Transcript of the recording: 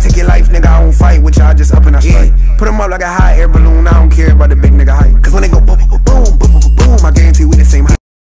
take your life, nigga, I won't fight with you, I just up and I strike. Put 'em up like a hot air balloon, I